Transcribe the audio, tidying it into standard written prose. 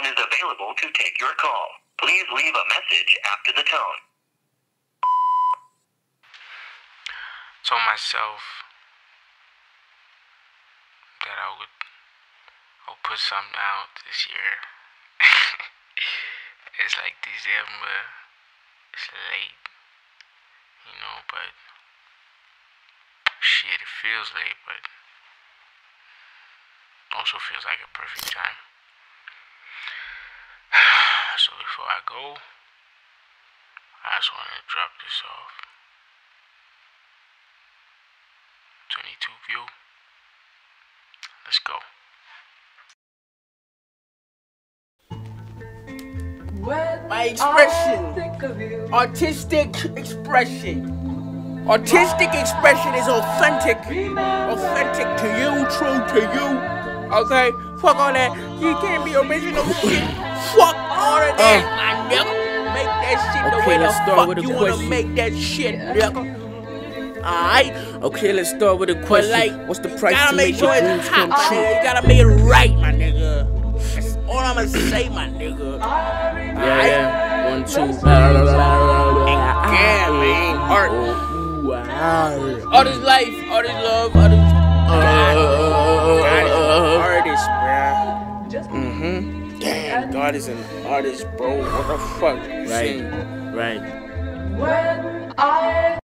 one is available to take your call. Please leave a message after the tone. Told myself that I'll put something out this year. It's like December. It's late, but shit, it feels late, but also feels like a perfect time. So before I go, I just want to drop this off. 22 view. Let's go. My expression, artistic expression. Artistic expression is authentic to you, true to you. Okay, fuck all that. You can't be original shit. Fuck all of that, my nigga. Make that shit the way the fuck you wanna make that shit, nigga. Alright. Okay, let's start with a question. Like, what's the price to make sure your dreams come true? You gotta make it right, my nigga. That's all I'ma say, my nigga. Yeah. 1, 2. Yeah, man. Art. Art is life. Art is love. Art is artist, bruh. Damn, God is an artist, bro. What the fuck? Right. When